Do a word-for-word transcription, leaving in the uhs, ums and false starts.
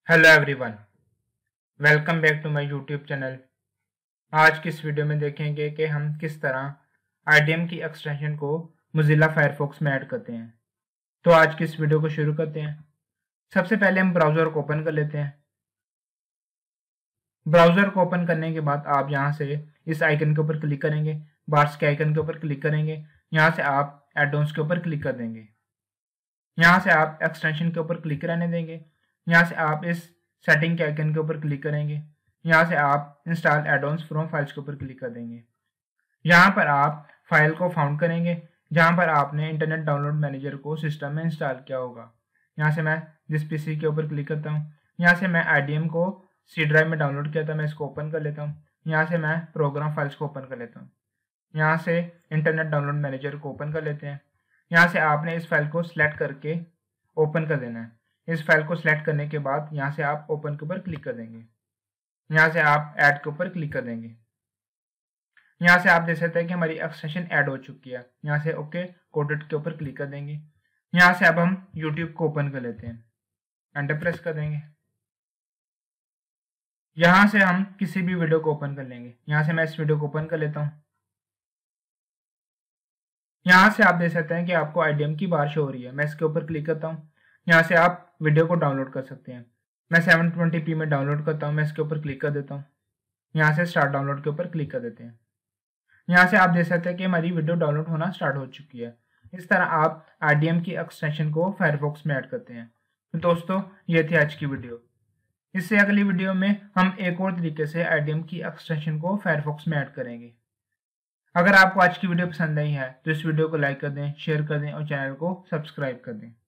Hello everyone, welcome back to my YouTube channel. आज की इस वीडियो में देखेंगे कि हम किस तरह आईडीएम की एक्सटेंशन को मोजिल्ला फायरफॉक्स में ऐड करते हैं। तो आज की इस वीडियो को शुरू करते हैं। सबसे पहले हम ब्राउज़र को ओपन कर लेते हैं। ब्राउज़र को ओपन करने के बाद आप यहाँ से इस आइकन के ऊपर क्लिक करेंगे, बार्स के आइकन के ऊपर क्लिक करेंगे। यहाँ से आप एडॉन्स के ऊपर क्लिक कर देंगे। यहाँ से आप एक्सटेंशन के ऊपर क्लिक रहने देंगे। यहाँ से आप इस सेटिंग के आइकन के ऊपर क्लिक करेंगे। यहाँ से आप इंस्टॉल एडॉन्स फ्रॉम फाइल्स के ऊपर क्लिक कर देंगे। यहाँ पर आप फाइल को फाउंड करेंगे जहाँ पर आपने इंटरनेट डाउनलोड मैनेजर को सिस्टम में इंस्टॉल किया होगा। यहाँ से मैं जिस पीसी के ऊपर क्लिक करता हूँ, यहाँ से मैं आईडीएम को सी ड्राइव में डाउनलोड किया था, मैं इसको ओपन कर लेता हूँ। यहाँ से मैं प्रोग्राम फाइल्स को ओपन कर लेता हूँ। यहाँ से इंटरनेट डाउनलोड मैनेजर को ओपन कर लेते हैं। यहाँ से आपने इस फाइल को सिलेक्ट करके ओपन कर देना है। इस फाइल को सिलेक्ट करने के बाद यहाँ से आप ओपन के ऊपर क्लिक कर देंगे। यहाँ से आप ऐड के ऊपर क्लिक कर देंगे। यहाँ से आप देख सकते हैं कि हमारी एक्सटेंशन ऐड हो चुकी है। यहाँ से ओके कोडेड के ऊपर क्लिक कर देंगे। यहाँ से अब हम यूट्यूब को ओपन कर लेते हैं, एंटर प्रेस कर देंगे। यहाँ से हम किसी भी वीडियो को ओपन कर लेंगे। यहाँ से मैं इस वीडियो को ओपन कर लेता हूँ। यहाँ से आप देख सकते हैं कि आपको आईडीएम की बार शो हो रही है। मैं इसके ऊपर क्लिक करता हूँ। यहाँ से आप वीडियो को डाउनलोड कर सकते हैं। मैं सेवन ट्वेंटी पी में डाउनलोड करता हूँ। मैं इसके ऊपर क्लिक कर देता हूँ। यहाँ से स्टार्ट डाउनलोड के ऊपर क्लिक कर देते हैं। यहाँ से आप देख सकते हैं कि हमारी वीडियो डाउनलोड होना स्टार्ट हो चुकी है। इस तरह आप आईडीएम की एक्सटेंशन को फायरफॉक्स में ऐड करते हैं। तो दोस्तों, ये थी आज की वीडियो। इससे अगली वीडियो में हम एक और तरीके से आईडीएम की एक्सटेंशन को फायरफॉक्स में ऐड करेंगे। अगर आपको आज की वीडियो पसंद आई है तो इस वीडियो को लाइक कर दें, शेयर कर दें और चैनल को सब्सक्राइब कर दें।